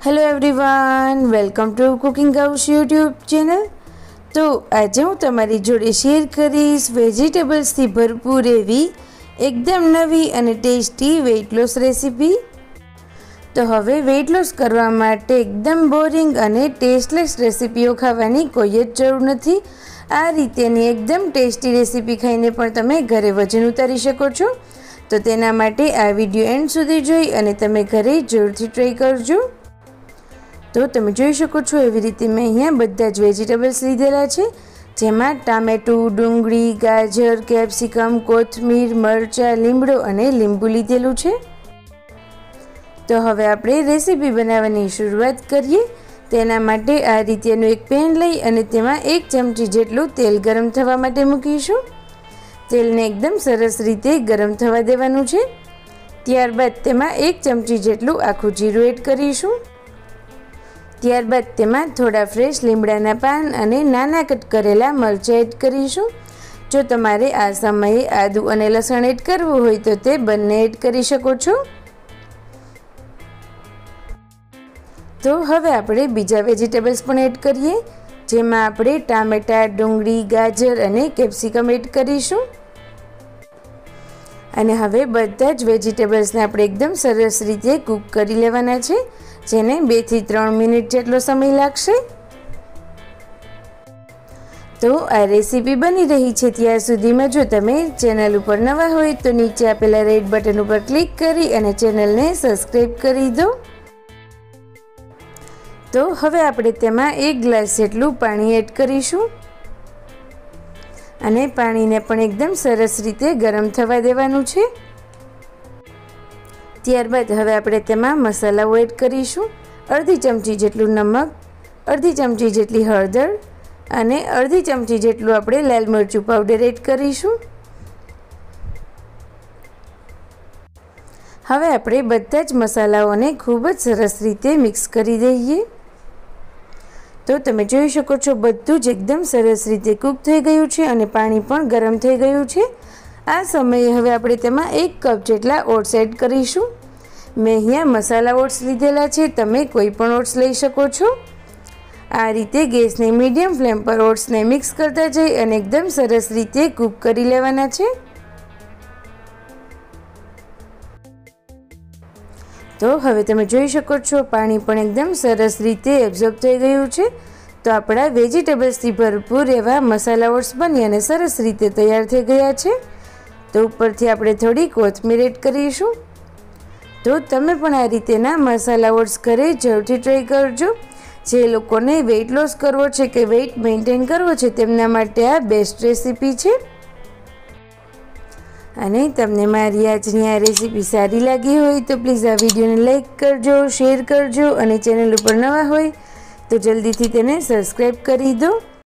Hello everyone, welcome to cooking house YouTube channel. तो आज हूँ तमारी जोड़े शेर करीश वेजिटेबल्स थी भरपूर एवी एकदम नवी अने टेस्टी वेट लॉस रेसिपी। तो हवे वेट लॉस करवा माटे एकदम बोरिंग अने टेस्टलेस रेसिपीओ खावानी कोई ज जरूर नथी। आ रीतेनी एकदम टेस्टी रेसिपी खाईने पण तमे घरे वजन उतारी शको छो। तो तेना माटे आ विडियो एंड सुधी जोई अने तमे घरे जरूरथी ट्राय करजो। तो तमे जोई शको छो एवी रीते मैं अहींया बधा ज वेजिटेबल्स लीधेला छे, जेमां टामेटू, डુંગળી, गाजर, कैप्सिकम, कोथमीर, मरचा, લીમડો अने લીંબુ लीधेलुं छे। तो हवे आपणे रेसिपी बनाववानी शुरुआत करीए। तेना माटे आ रीतेनुं एक पेन लई अने तेमां 1 चमची जेटલું तेल गरम थवा माटे मूकीशुं। तेलने एकदम सरस रीते गरम थवा देवानुं छे। त्यारबाद तेमां 1 चमची जेटલું आखું जीરું एड करीशुं। त्यारबाद तेमां थोड़ा फ्रेश લીમડાના પાન અને નાના કટ કરેલા મરચાં એડ કરીશું। જો તમારે આ સમયે આદુ અને લસણ એડ કરવું હોય તો તે બંને એડ કરી શકો છો। તો હવે આપણે બીજા વેજીટેબલ્સ પણ એડ કરીએ, જેમાં આપણે ટામેટા, ડુંગળી, ગાજર અને કેપ્સિકમ એડ કરીશું। અને હવે બધા જ વેજીટેબલ્સને આપણે એકદમ સરસ રીતે કૂક કરી લેવાના છે, જેને 2 થી 3 મિનિટ જેટલો સમય લાગશે। તો આ રેસીપી બની રહી છે ત્યાં સુધીમાં જો તમે ચેનલ ઉપર નવા હોય તો નીચે આપેલા રેડ બટન ઉપર ક્લિક કરી અને ચેનલને સબસ્ક્રાઈબ કરી દો। તો હવે આપણે તેમાં 1 ગ્લાસ જેટલું પાણી એડ કરીશું અને પાણીને પણ એકદમ સરસ રીતે ગરમ થવા દેવાનું છે। ત્યારબાદ હવે આપણે તેમાં મસાલાઓ એડ કરીશું। અડધી ચમચી જેટલું નમક, અડધી ચમચી જેટલી હળદર અને અડધી ચમચી જેટલું આપણે લાલ મરચું પાવડર એડ કરીશું। હવે આપણે બધા જ મસાલાઓને ખૂબ જ સરસ રીતે મિક્સ કરી દઈએ। તો તમે જોઈ શકો છો બધું જ એકદમ સરસ રીતે કૂક થઈ ગયું છે અને પાણી પણ ગરમ થઈ ગયું છે। આ સમયે હવે આપણે તેમાં 1 કપ જેટલા ઓટ્સ એડ કરીશું। મેં અહીંયા મસાલા ઓટ્સ લીધેલા છે, તમે કોઈ પણ ઓટ્સ લઈ શકો છો। આ રીતે ગેસની મીડિયમ ફ્લેમ પર ઓટ્સને મિક્સ કરતા જઈ અને એકદમ સરસ રીતે કૂક કરી લેવાના છે। તો હવે તમે જોઈ શકો છો પાણી પણ એકદમ સરસ રીતે એબ્ઝોર્બ થઈ ગયું છે। તો આપણા વેજીટેબલ્સથી ભરપૂર એવા મસાલા ઓટ્સ બની અને સરસ રીતે તૈયાર થઈ ગયા છે। તો ઉપરથી આપણે થોડી કોથમીર એડ કરીશું। તો તમે પણ આ રીતેના મસાલા ઓટ્સ ઘરે જરૂરથી ટ્રાય કરજો। જે લોકોને વેઇટ લોસ કરવો છે કે વેઇટ મેન્ટેન કરવો છે તેમના માટે આ બેસ્ટ રેસીપી છે। અને તમને મારી આજની આ રેસીપી સારી લાગી હોય તો પ્લીઝ આ વિડીયોને લાઈક કરજો, શેર કરજો અને ચેનલ ઉપર નવા હોય તો જલ્દીથી તેને સબસ્ક્રાઈબ કરી દો।